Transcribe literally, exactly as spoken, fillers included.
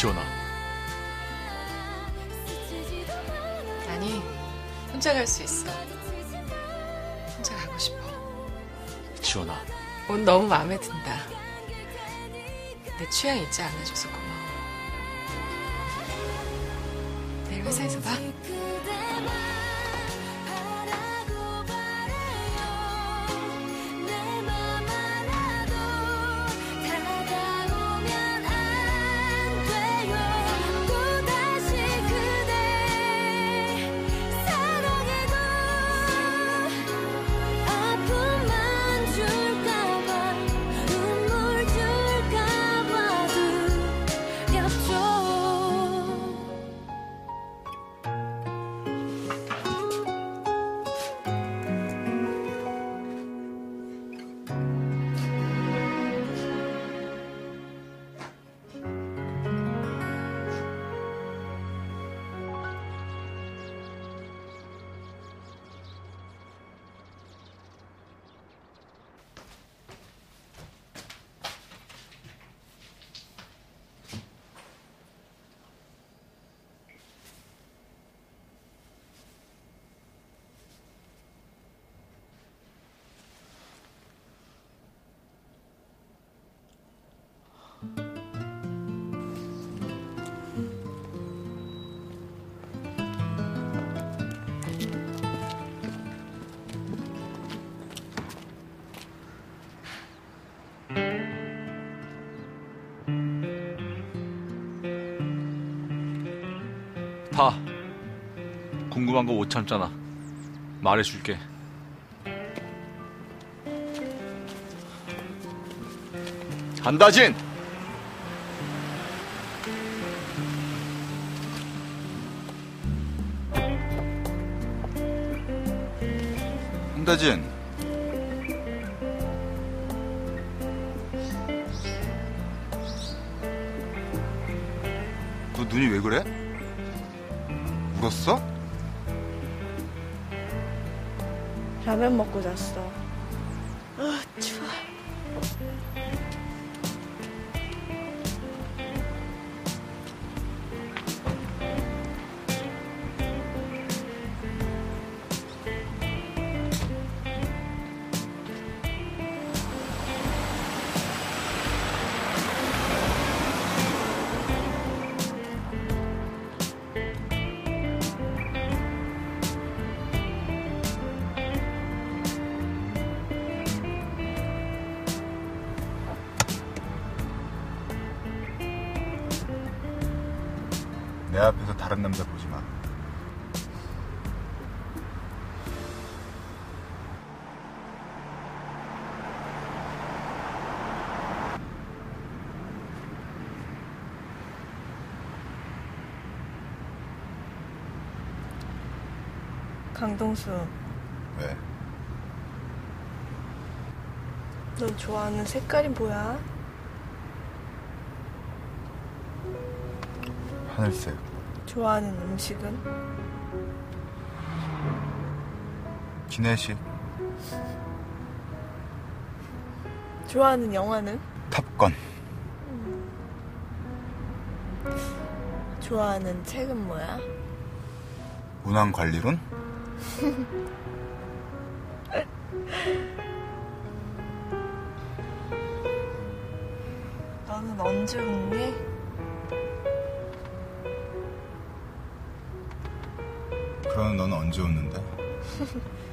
지원아. 아니, 혼자 갈 수 있어. 혼자 가고 싶어. 지원아. 옷 너무 마음에 든다. 내 취향 잊지 않아줘서 고마워. 내일 회사에서 봐. 다 궁금한 거 못 참잖아. 말해줄게. 한다진! 한다진, 너 눈이 왜 그래? 울었어? 라면 먹고 잤어. 아, 추워. 내 앞에서 다른 남자 보지 마. 강동수, 왜? 넌 좋아하는 색깔이 뭐야? 하늘색. 좋아하는 음식은? 기내식. 좋아하는 영화는? 탑건. 좋아하는 책은 뭐야? 운항관리론? 너는 언제 웃니? 그럼 너는 언제 웃는데?